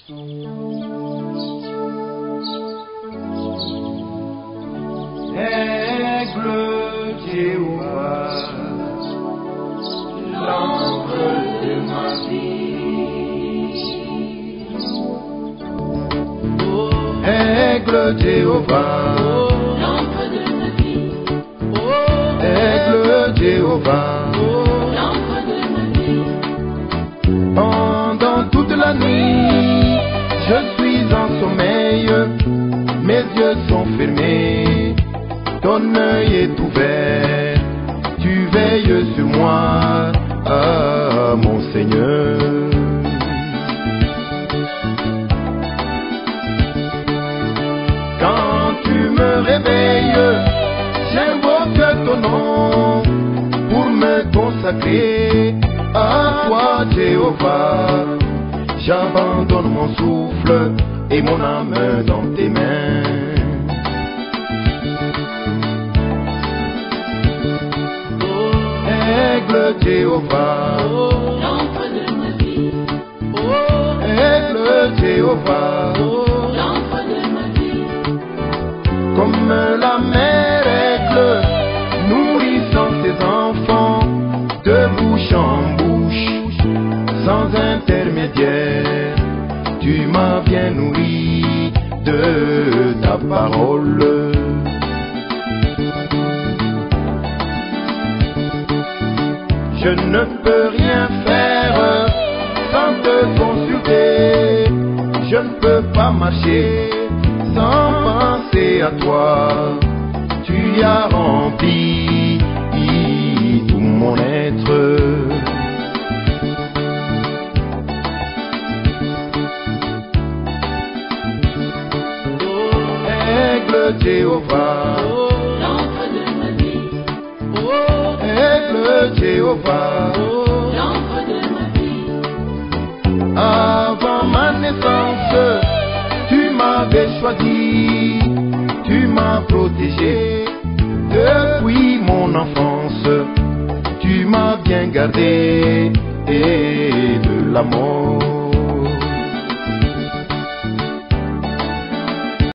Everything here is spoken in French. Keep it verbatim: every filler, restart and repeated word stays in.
Aigle Jéhovah, l'ombre de ma vie. Aigle Jéhovah, l'ombre de ma vie. Aigle Jéhovah, l'ombre de ma vie. pendant toute la nuit, je suis en sommeil, mes yeux sont fermés, ton œil est ouvert, tu veilles sur moi, ah, mon Seigneur. Quand tu me réveilles, j'invoque ton nom pour me consacrer à toi, Jéhovah. J'abandonne mon souffle et mon âme dans tes mains. Aigle Jéhovah, L'ombre de ma vie. Aigle Jéhovah, L'ombre de ma vie. comme la mère aigle nourrissant ses enfants de bouche en bouche, sans intermédiaire, tu m'as bien nourri de ta parole. Je ne peux rien faire sans te consulter, je ne peux pas marcher sans penser à toi. Tu as rempli tout mon être. Aigle Jéhovah, L'ombre de ma vie. Aigle Jéhovah, L'ombre de ma vie. avant ma naissance, tu m'avais choisi, tu m'as protégé depuis mon enfance, tu m'as bien gardé et de la mort.